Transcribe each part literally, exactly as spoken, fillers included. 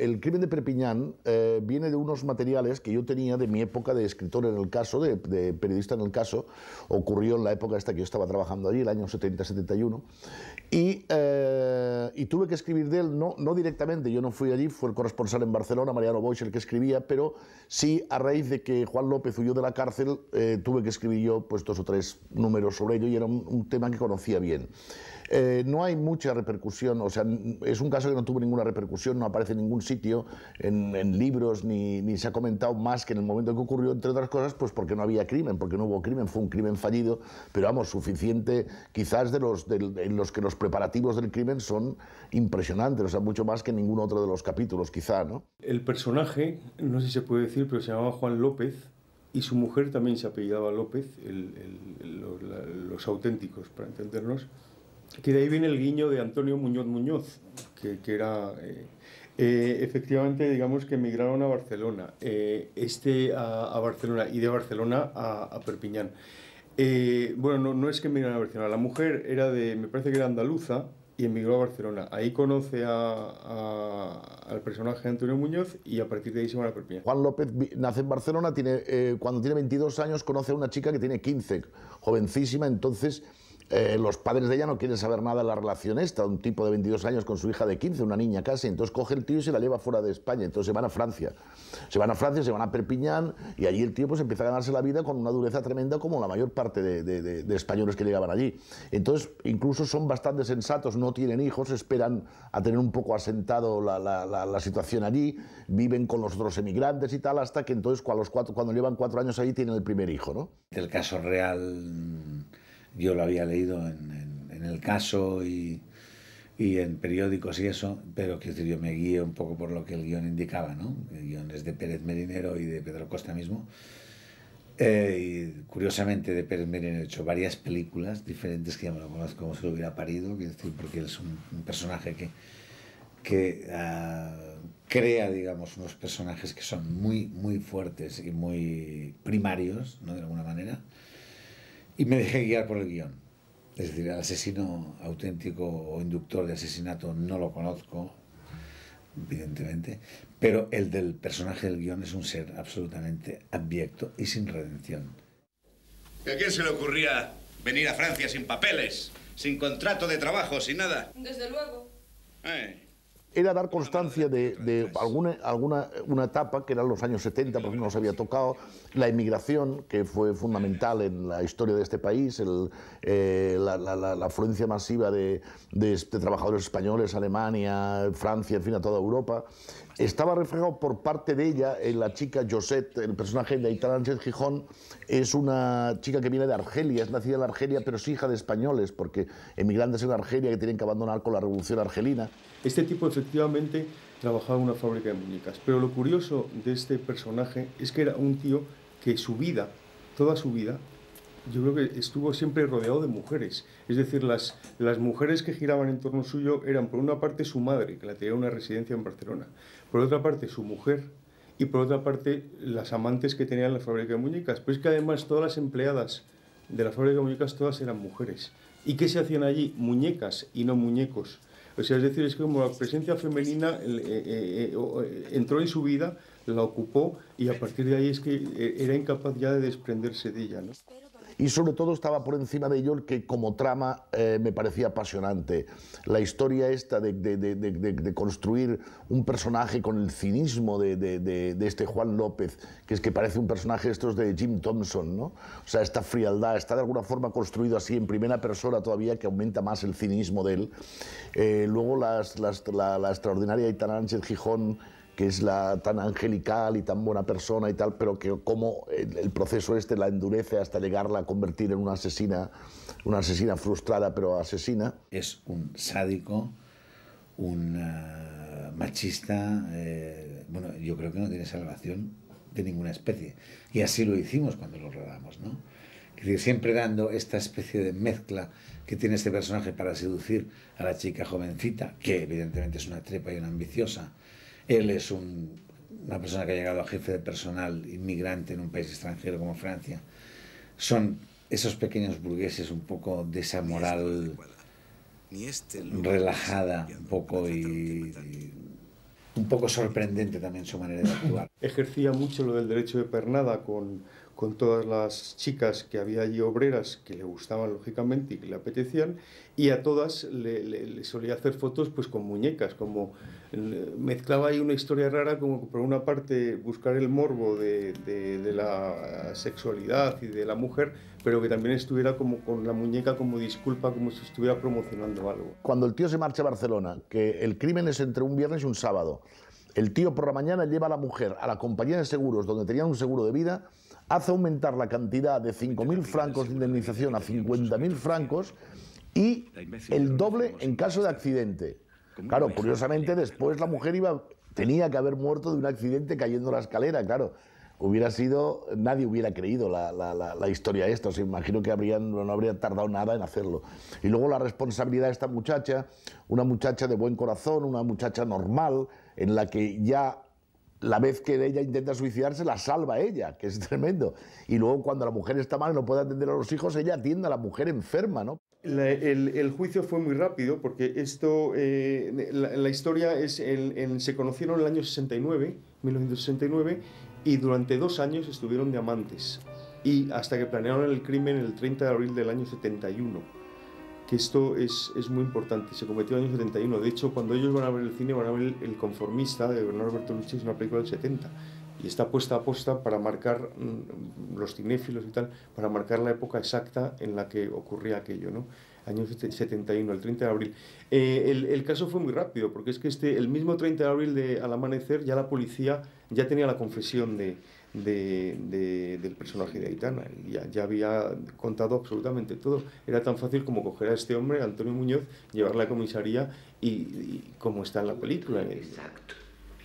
el crimen de Perpiñán eh, viene de unos materiales que yo tenía de mi época de escritor en el caso, de, de periodista en el caso. Ocurrió en la época esta que yo estaba trabajando allí, el año setenta setenta y uno, y, eh, y tuve que escribir de él, no, no directamente, yo no fui allí, fue el corresponsal en Barcelona, Mariano Boix, el que escribía, pero sí a raíz de que Juan López huyó de la cárcel, eh, tuve que escribir yo pues, dos o tres números sobre ello, y era un, un tema que conocía bien. Eh, no hay mucha repercusión, o sea, es un caso que no tuvo ninguna repercusión, no aparece en ningún sitio, en, en libros, ni, ni se ha comentado más que en el momento en que ocurrió, entre otras cosas, pues porque no había crimen, porque no hubo crimen, fue un crimen fallido, pero vamos, suficiente quizás de los, de, en los que los preparativos del crimen son impresionantes, o sea, mucho más que en ningún otro de los capítulos, quizá, ¿no? El personaje, no sé si se puede decir, pero se llamaba Juan López, y su mujer también se apellidaba López, el, el, el, los, los auténticos, para entendernos. Que de ahí viene el guiño de Antonio Muñoz Muñoz, que, que era, eh, eh, efectivamente, digamos que emigraron a Barcelona, eh, este a, a Barcelona y de Barcelona a, a Perpiñán. Eh, bueno, no, no es que emigraron a Barcelona, la mujer era de, me parece que era andaluza y emigró a Barcelona. Ahí conoce a, a, al personaje de Antonio Muñoz y a partir de ahí se van a Perpiñán. Juan López nace en Barcelona, tiene, eh, cuando tiene veintidós años conoce a una chica que tiene quince, jovencísima, entonces... Eh, los padres de ella no quieren saber nada de la relación esta, un tipo de veintidós años con su hija de quince, una niña casi, entonces coge el tío y se la lleva fuera de España, entonces se van a Francia, se van a Francia, se van a Perpiñán y allí el tío pues empieza a ganarse la vida con una dureza tremenda como la mayor parte de, de, de, de españoles que llegaban allí. Entonces incluso son bastante sensatos, no tienen hijos, esperan a tener un poco asentado la, la, la, la situación allí, viven con los otros emigrantes y tal, hasta que entonces cuando, los cuatro, cuando llevan cuatro años allí tienen el primer hijo, ¿no? El caso real... Yo lo había leído en, en, en el caso y, y en periódicos y eso, pero que yo me guíe un poco por lo que el guión indicaba, ¿no? El guión es de Pérez Merinero y de Pedro Costa mismo. Eh, y curiosamente de Pérez Merinero he hecho varias películas diferentes que ya me lo conozco como se lo hubiera parido, quiero decir, porque él es un, un personaje que, que uh, crea, digamos, unos personajes que son muy, muy fuertes y muy primarios, ¿no? De alguna manera. Y me dejé guiar por el guión. Es decir, el asesino auténtico o inductor de asesinato no lo conozco, evidentemente, pero el del personaje del guión es un ser absolutamente abyecto y sin redención. ¿A quién se le ocurría venir a Francia sin papeles, sin contrato de trabajo, sin nada? Desde luego. Eh. Era dar constancia de, de alguna, alguna una etapa que eran los años setenta, porque no nos había tocado, la inmigración, que fue fundamental en la historia de este país, el, eh, la, la, la afluencia masiva de, de, de trabajadores españoles, Alemania, Francia, en fin, a toda Europa. Estaba reflejado por parte de ella en la chica Josette, el personaje de Aitana Sánchez Gijón, es una chica que viene de Argelia, es nacida en Argelia, pero es hija de españoles, porque emigrantes en Argelia que tienen que abandonar con la revolución argelina. Este tipo efectivamente trabajaba en una fábrica de muñecas, pero lo curioso de este personaje es que era un tío que su vida, toda su vida, yo creo que estuvo siempre rodeado de mujeres. Es decir, las, las mujeres que giraban en torno suyo eran por una parte su madre, que la tenía en una residencia en Barcelona, por otra parte su mujer y por otra parte las amantes que tenía en la fábrica de muñecas. Pero es que además todas las empleadas de la fábrica de muñecas todas eran mujeres. ¿Y qué se hacían allí? Muñecas y no muñecos. O sea, es decir, es que como la presencia femenina eh, eh, eh, entró en su vida, la ocupó y a partir de ahí es que eh, era incapaz ya de desprenderse de ella, ¿no? Y sobre todo estaba por encima de ello el que como trama eh, me parecía apasionante. La historia esta de, de, de, de, de construir un personaje con el cinismo de, de, de, de este Juan López, que es que parece un personaje estos de Jim Thompson, ¿no? O sea, esta frialdad, está de alguna forma construido así en primera persona todavía, que aumenta más el cinismo de él. Eh, luego las, las, la, la extraordinaria Aitana Sánchez Gijón, que es la, tan angelical y tan buena persona y tal, pero que como el, el proceso este la endurece hasta llegarla a convertir en una asesina, una asesina frustrada, pero asesina. Es un sádico, un uh, machista, eh, bueno, yo creo que no tiene salvación de ninguna especie. Y así lo hicimos cuando lo rodamos, ¿no? Es decir, siempre dando esta especie de mezcla que tiene este personaje para seducir a la chica jovencita, que evidentemente es una trepa y una ambiciosa. Él es un, una persona que ha llegado a jefe de personal inmigrante en un país extranjero como Francia. Son esos pequeños burgueses un poco de esa moral relajada un poco y, y un poco sorprendente también su manera de actuar. Ejercía mucho lo del derecho de pernada con, con todas las chicas que había allí, obreras, que le gustaban lógicamente y que le apetecían, y a todas le, le, le solía hacer fotos pues con muñecas, como mezclaba ahí una historia rara, como por una parte buscar el morbo de, de, de la sexualidad y de la mujer, pero que también estuviera como con la muñeca como disculpa, como si estuviera promocionando algo. Cuando el tío se marcha a Barcelona, que el crimen es entre un viernes y un sábado, el tío por la mañana lleva a la mujer a la compañía de seguros donde tenían un seguro de vida, hace aumentar la cantidad de cinco mil francos de indemnización a cincuenta mil francos y el doble en caso de accidente. Claro, curiosamente después la mujer iba, tenía que haber muerto de un accidente cayendo la escalera, claro. Hubiera sido, nadie hubiera creído la, la, la, la historia esta, o sea, imagino que habrían, no habría tardado nada en hacerlo. Y luego la responsabilidad de esta muchacha, una muchacha de buen corazón, una muchacha normal, en la que ya la vez que ella intenta suicidarse la salva ella, que es tremendo. Y luego cuando la mujer está mal y no puede atender a los hijos, ella atiende a la mujer enferma, ¿no? La, el, el juicio fue muy rápido porque esto, eh, la, la historia es, el, el, se conocieron en el año sesenta y nueve, mil novecientos sesenta y nueve, y durante dos años estuvieron de amantes, y hasta que planearon el crimen el treinta de abril del año setenta y uno, que esto es, es muy importante, se cometió en el año setenta y uno, de hecho cuando ellos van a ver el cine van a ver El, el Conformista de Bernardo Bertolucci, es una película del setenta, y está puesta a posta para marcar, mmm, los cinéfilos y tal, para marcar la época exacta en la que ocurría aquello, ¿no? Año setenta y uno, el treinta de abril. Eh, el, el caso fue muy rápido, porque es que este, el mismo treinta de abril de, al amanecer ya la policía ya tenía la confesión de, de, de, del personaje de Aitana, ya, ya había contado absolutamente todo. Era tan fácil como coger a este hombre, Antonio Muñoz, llevarle a la comisaría y, y como está en la película. Exacto.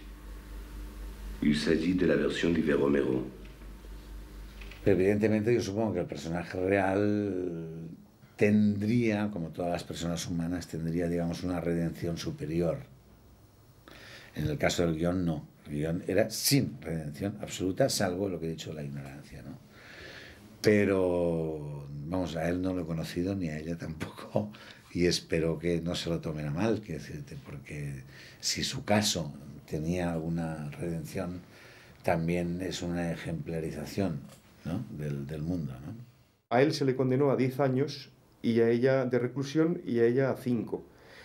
Il s'agit de la versión de Iver Romero. Pero evidentemente yo supongo que el personaje real tendría, como todas las personas humanas, tendría, digamos, una redención superior. En el caso del guión, no. El guión era sin redención absoluta, salvo lo que he dicho, la ignorancia, ¿no? Pero, vamos, a él no lo he conocido, ni a ella tampoco, y espero que no se lo tomen a mal, quiero decirte, porque si su caso tenía alguna redención, también es una ejemplarización, ¿no?, del, del mundo, ¿no? A él se le condenó a diez años y a ella de reclusión y a ella a cinco.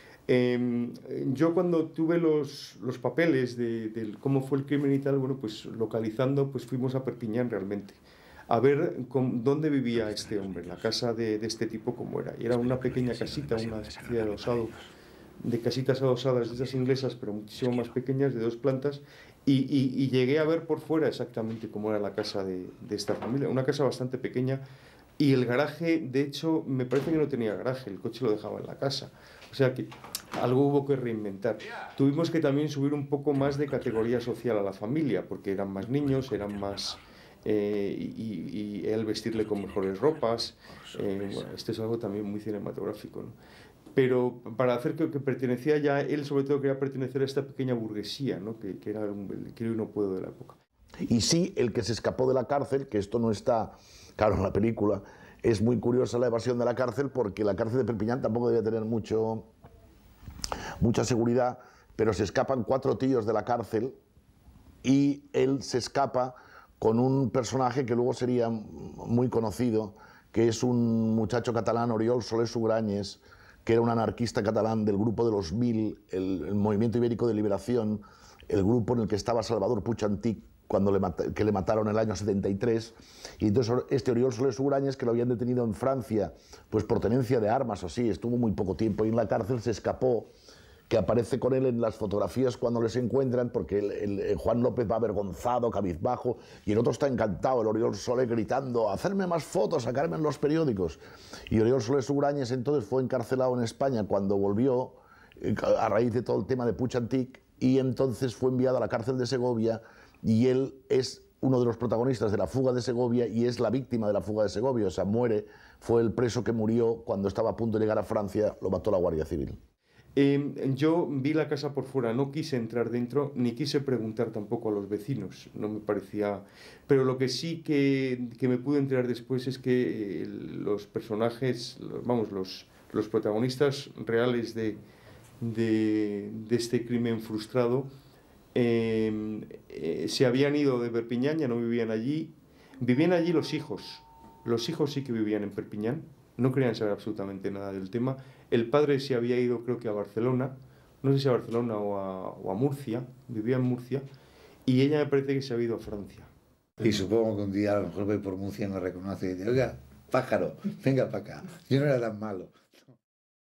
Eh, yo cuando tuve los, los papeles de, de cómo fue el crimen y tal, bueno, pues localizando, pues fuimos a Perpiñán realmente, a ver con, dónde vivía este hombre, la casa de, de este tipo cómo era. Y era una pequeña casita, una especie de adosado, de casitas adosadas de esas inglesas, pero muchísimo más pequeñas, de dos plantas, y, y, y llegué a ver por fuera exactamente cómo era la casa de, de esta familia, una casa bastante pequeña. Y el garaje, de hecho, me parece que no tenía garaje, el coche lo dejaba en la casa. O sea que algo hubo que reinventar. Tuvimos que también subir un poco más de categoría social a la familia, porque eran más niños, eran más... Eh, y, y él vestirle con mejores ropas. Eh, bueno, esto es algo también muy cinematográfico, ¿no? Pero para hacer que, que pertenecía ya, él sobre todo quería pertenecer a esta pequeña burguesía, ¿no? que, que era un, el quiero y no puedo de la época. Y sí, el que se escapó de la cárcel, que esto no está... Claro, en la película es muy curiosa la evasión de la cárcel porque la cárcel de Perpiñán tampoco debía tener mucho, mucha seguridad, pero se escapan cuatro tíos de la cárcel y él se escapa con un personaje que luego sería muy conocido, que es un muchacho catalán, Oriol Soler Sugrañes, que era un anarquista catalán del grupo de los Mil, el, el Movimiento Ibérico de Liberación, el grupo en el que estaba Salvador Puig Antich, cuando le, que le mataron en el año setenta y tres, y entonces este Oriol Soler Sugrañes, que lo habían detenido en Francia, pues por tenencia de armas o así, estuvo muy poco tiempo y en la cárcel, se escapó, que aparece con él en las fotografías cuando les encuentran, porque el, el, el Juan López va avergonzado, cabizbajo, y el otro está encantado, el Oriol Soler gritando, hacerme más fotos, sacarme en los periódicos. Y Oriol Soler Sugrañes entonces fue encarcelado en España cuando volvió, a raíz de todo el tema de Puig Antich, y entonces fue enviado a la cárcel de Segovia, y él es uno de los protagonistas de la fuga de Segovia y es la víctima de la fuga de Segovia, o sea, muere, fue el preso que murió cuando estaba a punto de llegar a Francia, lo mató la Guardia Civil. Eh, yo vi la casa por fuera, no quise entrar dentro, ni quise preguntar tampoco a los vecinos, no me parecía... Pero lo que sí que, que me pude enterar después es que los personajes, vamos, los, los protagonistas reales de, de, de este crimen frustrado, eh, eh, se habían ido de Perpiñán, ya no vivían allí. Vivían allí los hijos. Los hijos sí que vivían en Perpiñán, no querían saber absolutamente nada del tema. El padre se había ido, creo que a Barcelona, no sé si a Barcelona o a, o a Murcia, vivía en Murcia, y ella me parece que se había ido a Francia. Y supongo que un día a lo mejor voy por Murcia y me reconoce y dice, oiga, pájaro, venga para acá, yo no era tan malo.